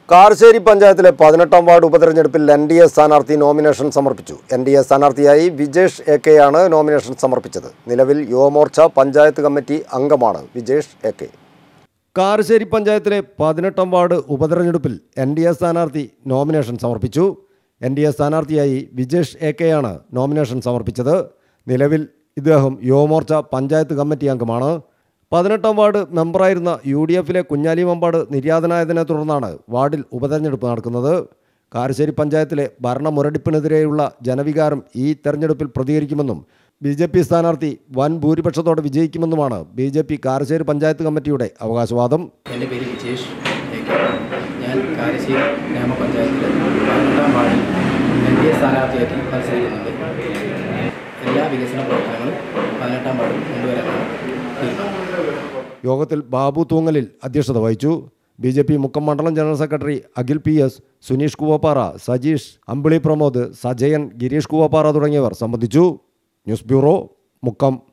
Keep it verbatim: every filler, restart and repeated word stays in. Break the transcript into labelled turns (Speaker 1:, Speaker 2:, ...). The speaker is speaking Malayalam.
Speaker 1: കാരശ്ശേരി പഞ്ചായത്തിലെ പതിനെട്ടാം വാർഡ് ഉപതെരഞ്ഞെടുപ്പിൽ എൻ ഡി എ സ്ഥാനാർത്ഥി നോമിനേഷൻ സമർപ്പിച്ചു. എൻ ഡി എ സ്ഥാനാർത്ഥിയായി വിജേഷ് എ കെയാണ് നോമിനേഷൻ സമർപ്പിച്ചത്. നിലവിൽ യുവമോർച്ച പഞ്ചായത്ത് കമ്മിറ്റി അംഗമാണ് വിജേഷ് എ കെ. കാരശ്ശേരി പഞ്ചായത്തിലെ പതിനെട്ടാം വാർഡ് ഉപതെരഞ്ഞെടുപ്പിൽ എൻ ഡി എ സ്ഥാനാർത്ഥി നോമിനേഷൻ സമർപ്പിച്ചു. എൻ ഡി എ സ്ഥാനാർത്ഥിയായി വിജേഷ് എ കെയാണ് നോമിനേഷൻ സമർപ്പിച്ചത്. നിലവിൽ ഇദ്ദേഹം യുവമോർച്ച പഞ്ചായത്ത് കമ്മിറ്റി അംഗമാണ്. പതിനെട്ടാം വാർഡ് മെമ്പറായിരുന്ന യു ഡി എഫിലെ കുഞ്ഞാലി മമ്പാട് നിര്യാതനായതിനെ തുടർന്നാണ് വാർഡിൽ ഉപതെരഞ്ഞെടുപ്പ് നടക്കുന്നത്. കാരശ്ശേരി പഞ്ചായത്തിലെ ഭരണമുരടിപ്പിനെതിരെയുള്ള ജനവികാരം ഈ തെരഞ്ഞെടുപ്പിൽ പ്രതികരിക്കുമെന്നും ബി ജെ പി സ്ഥാനാർത്ഥി വൻ ഭൂരിപക്ഷത്തോടെ വിജയിക്കുമെന്നുമാണ് B J P Karassery panchayat കമ്മിറ്റിയുടെ അവകാശവാദം.
Speaker 2: എൻ്റെ പേര് വിജേഷ്. ഞാൻ കാരശ്ശേരി ഗ്രാമപഞ്ചായത്തിലെ പതിനെട്ടാം വാർഡിൽ എൻ ഡി എ സ്ഥാനാർത്ഥിയാക്കി മത്സരിക്കുന്നുണ്ട്. എല്ലാ വികസന പ്രവർത്തനങ്ങളും പതിനെട്ടാം വാർഡിൽ കൊണ്ടുവരാനാണ് തീരുമാനം.
Speaker 1: യോഗത്തിൽ ബാബു തൂങ്ങലിൽ അധ്യക്ഷത വഹിച്ചു. ബി ജെ പി മുക്കം മണ്ഡലം general secretary Akhil P S, Suneesh Koovappara, Sajeesh, Ambili Pramod, Sajayan, Gireesh Koovappara തുടങ്ങിയവർ സംബന്ധിച്ചു. News bureau, Mukkam.